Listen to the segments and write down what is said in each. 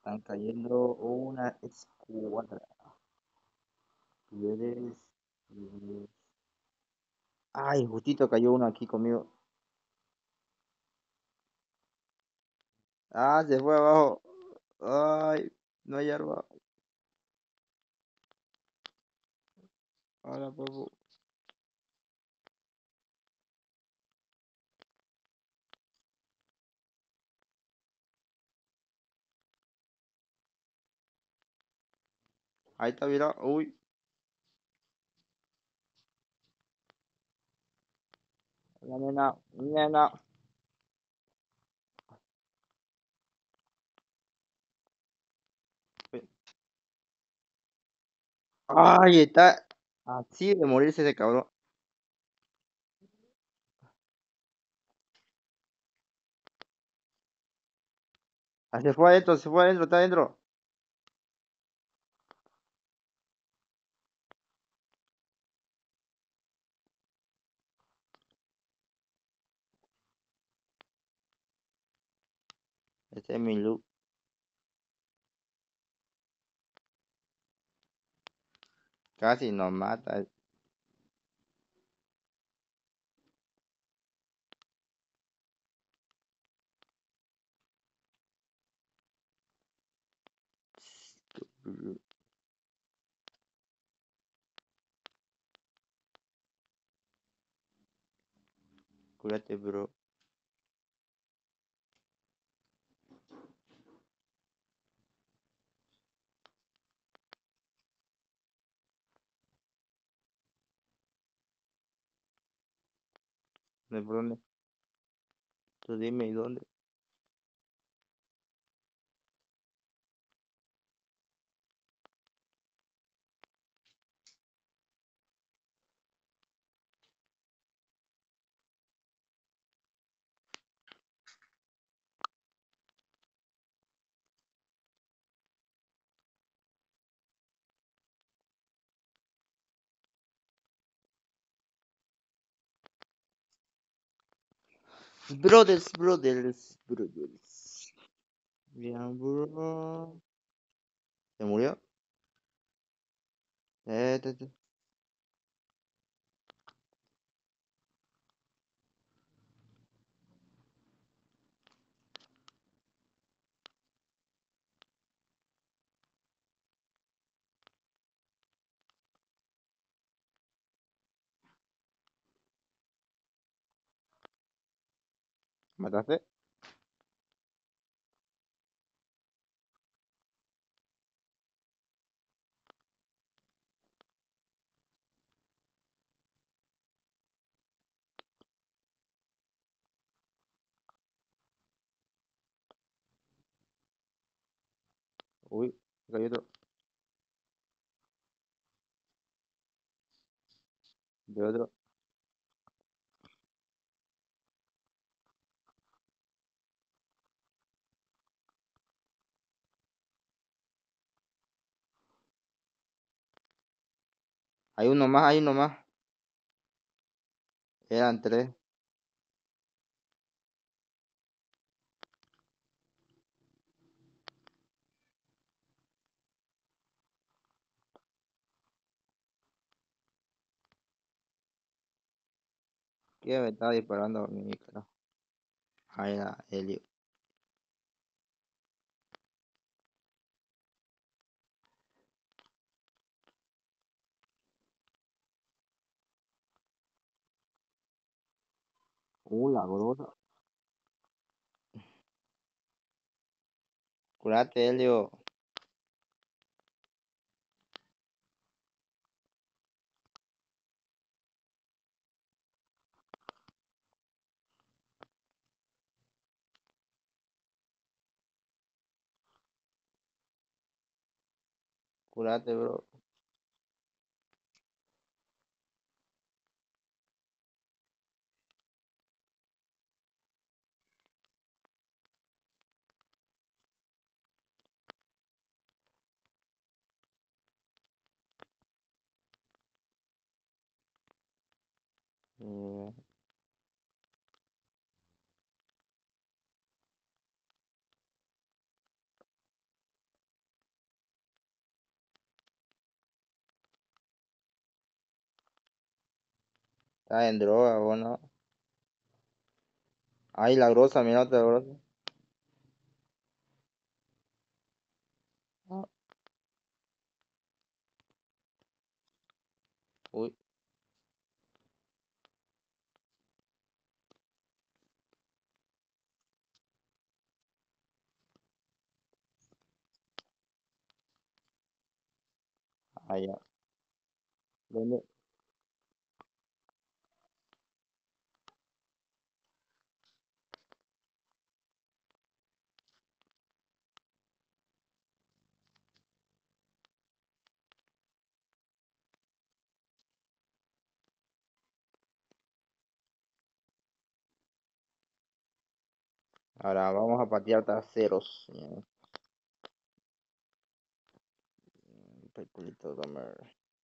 Están cayendo una escuadra. Tú eres- tú eres- Ay, justito cayó uno aquí conmigo. Ah, se fue abajo. Ay, no hay arma. Hola, papu. Ahí está, mira. Uy, la nena, nena. Ay, está así de morirse ese cabrón. Ah, se fue adentro, está adentro. Ese es mi look. Casi nos mata. Cuídate, bro. ¿De dónde? Tú dime, ¿y dónde? Brothers. Bien, bro. ¿Se murió? Eh, te- te- ¿Mataste? Uy, cayó otro. De otro. Hay uno más, hay uno más. Eran tres. ¿Quién me estaba disparando a mi cara? Ahí era Helio. La grosa. Curate, Helio. Curate, bro. Eh, Está en droga, bueno. Ay, la grosa, mira otra grosa. Ah, uy, allá. ¿Dónde? Ahora vamos a patear traseros. Peliculito, Domer.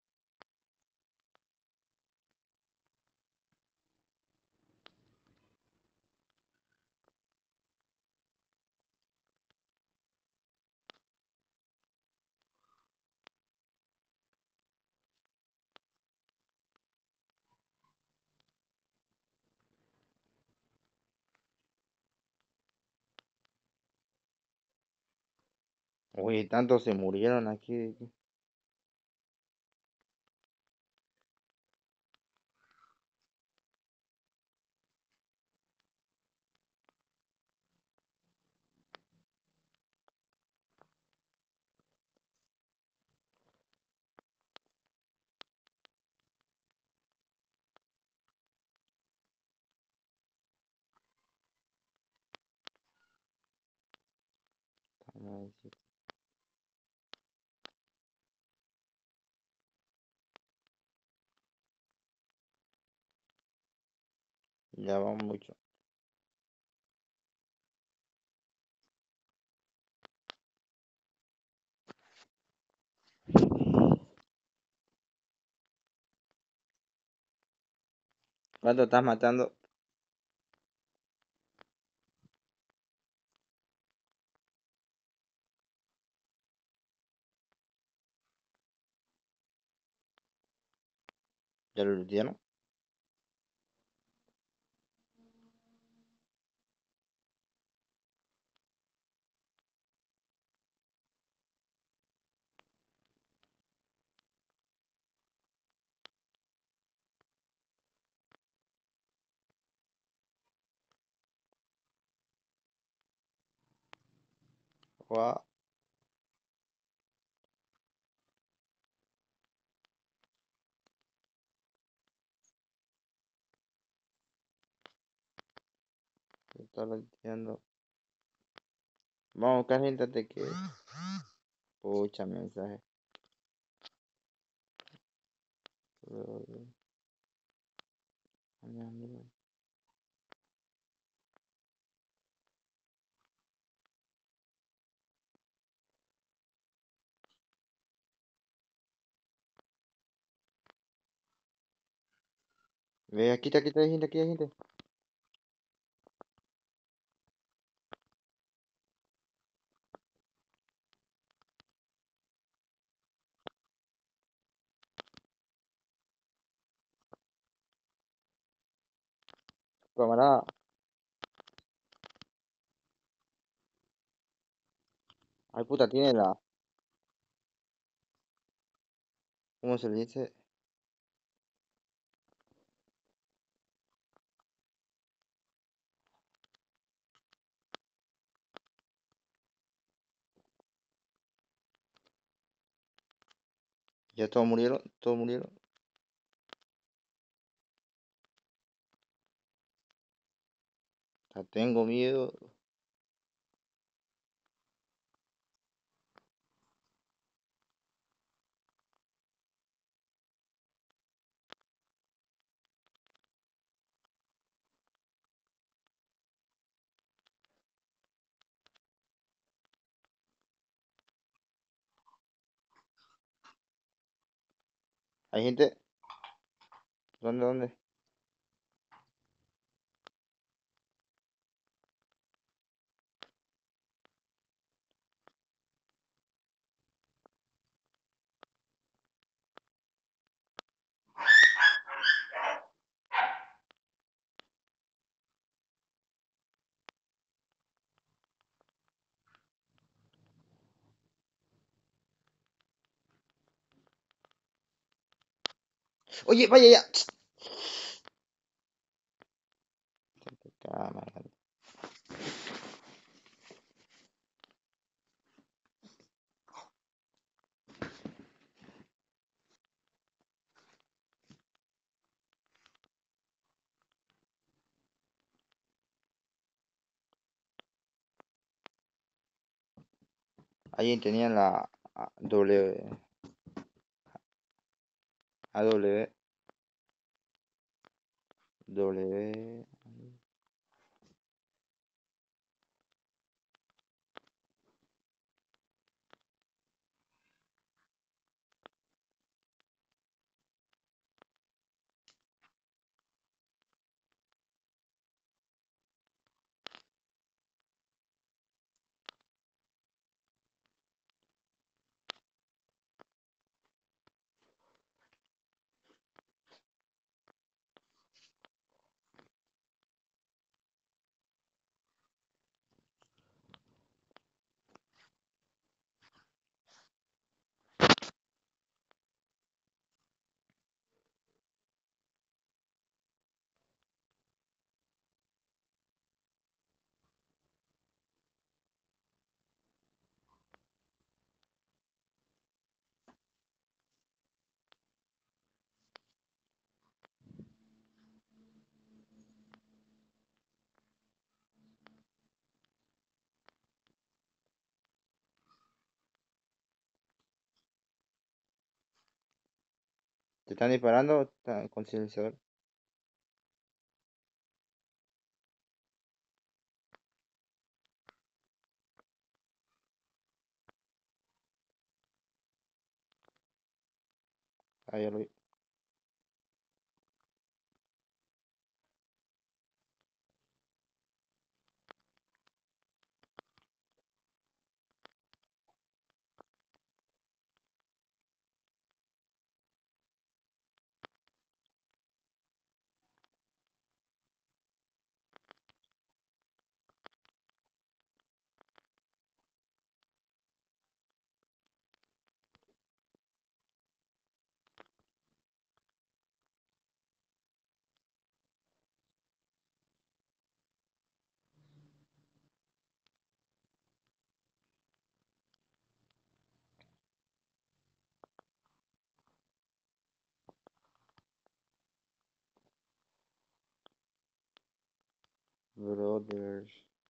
Uy, tantos se murieron aquí. Ya vamos mucho. ¿Cuánto estás matando? ¿Ya lo lootearon? Guau, se está looteando. Vamos a buscar gente antes que. Pucha mensaje. Ve, aquí hay gente, aquí hay gente. Camarada. Ay, puta, tiene la. ¿Cómo se le dice? Ya todos murieron, todos murieron. Ya tengo miedo. Hay gente. ¿Dónde, dónde? Oye, vaya ya. Cámara. Ahí tenían la W. AW. W. ¿Te están disparando? Con silenciador. Ah, ya lo vi. Brothers.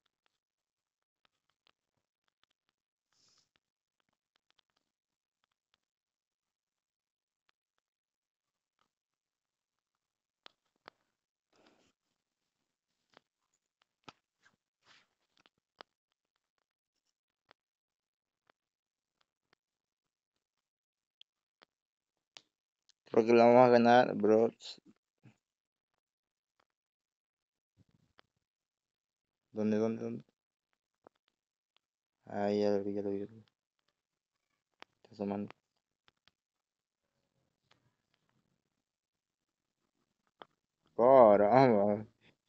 Creo que la vamos a ganar, bros. ¿Dónde? Ah, ya lo vi, ya lo vi. Está asomando. Caramba.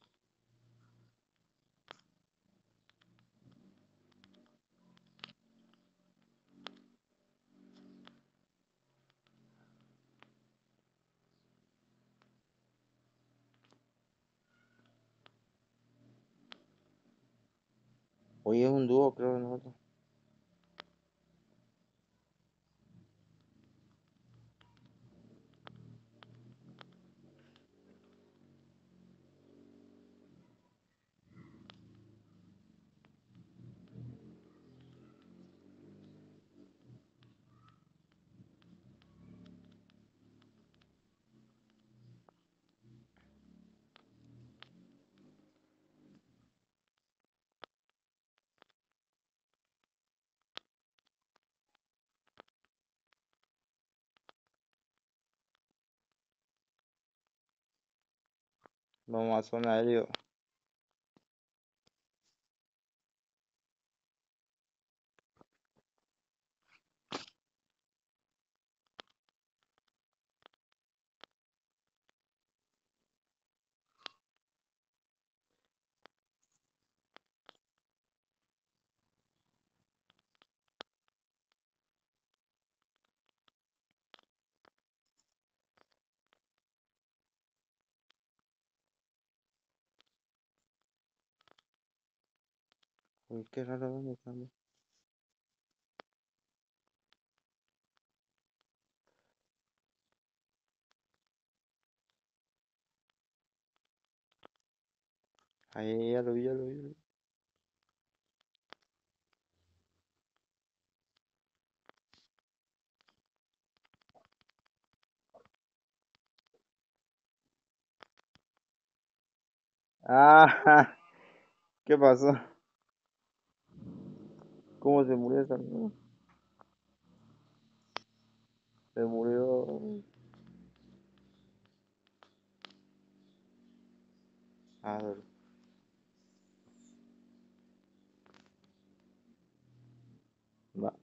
Hoy es un dúo, creo, de nosotros. Vamos a zona aéreo. Uy, qué raro, ¿dónde estamos? Ahí, ya lo vi, ya lo vi. Ya lo vi. Ah, ¿qué pasó? ¿Cómo se murió esa mierda? Se murió. A ver, va.